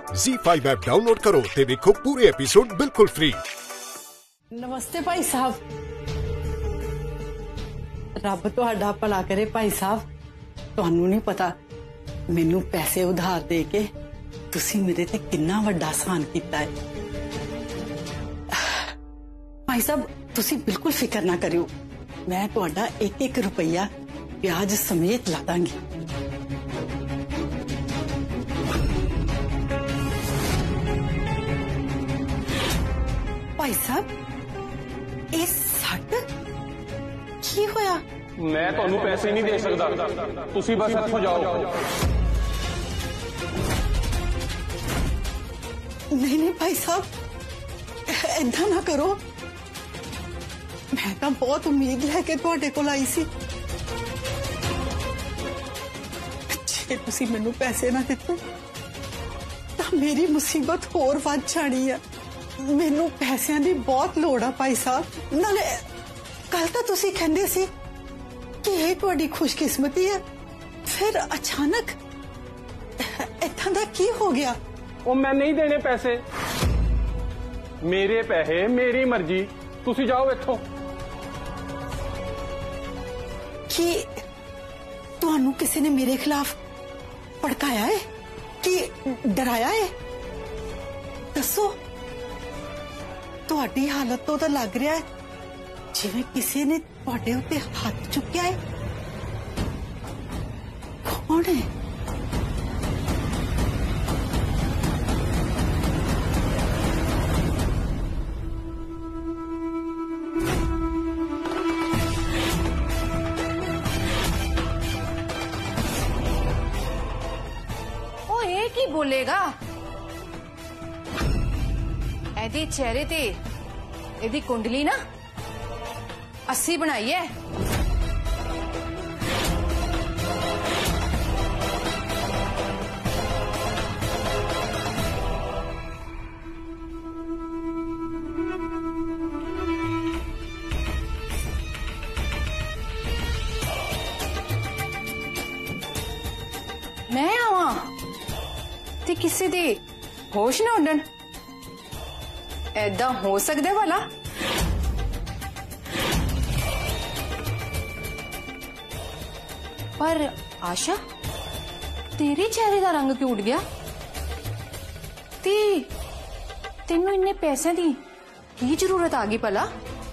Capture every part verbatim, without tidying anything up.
ज़ी five app download करो ते देखो पूरे एपिसोड बिल्कुल फ्री। नमस्ते भाई साहब, रब तुहाडा भला करे भाई साहब। तुहानू नहीं पता मैनू पैसे उधार दे के तुसी मेरे ते कितना वड्डा एहसान कीता है। भाई साहब तुसी बिल्कुल फिक्र ना करियो, मैं तुहाडा एक एक रुपया ब्याज समेत ला दांगी। भाई साहब इस सट की होया? मैं तुहानू पैसे नहीं दे सकता, तुसी बस इत्थों जाओ। नहीं नहीं भाई साहब ऐदा ना करो, मैं तो बहुत उम्मीद लेके तुहाडे कोल आई सी। जे तुसी मैनू पैसे ना दिते तां मेरी मुसीबत होर वध जानी है। मैनू पैसों की बहुत लोड़ है भाई साहब। नाले कल तो तुसी कहंदे सी कि ये तुहाडी खुशकिस्मती है, फिर अचानक इत्थां दा की हो गया? ओ मैं नहीं देने पैसे, मेरे पैसे मेरी मर्जी, तुसी जाओ इत्थों। कि तुहानू किसी ने मेरे खिलाफ भड़काया है कि डराया है? दसो, तुहाडी हालत तो तो लग रहा है जिवें किसी ने तुहाडे उत्ते हाथ चुक्या है। कौन है? ओ ये की बोलेगा? एदी चेहरे ते एदी कुंडली ना अस्सी बनाई है। मैं आवा ते किसी दे होश ना उड़न, ऐदा हो सकता वाला? पर आशा तेरे चेहरे का रंग क्यों उड़ गया? ती तेनू इन्ने पैसे दी की जरूरत आ गई भला?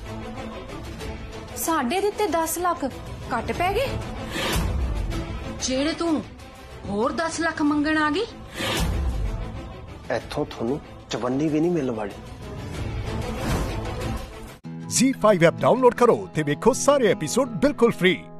साढ़े दिते दस लाख घट पै गए जेड़े तू होर दस लाख मंगण आ गई? इत्थों थानू चवन्नी भी नहीं मिलने वाली। ज़ी फाइव ऐप डाउनलोड करो ते देखो सारे एपिसोड बिल्कुल फ्री।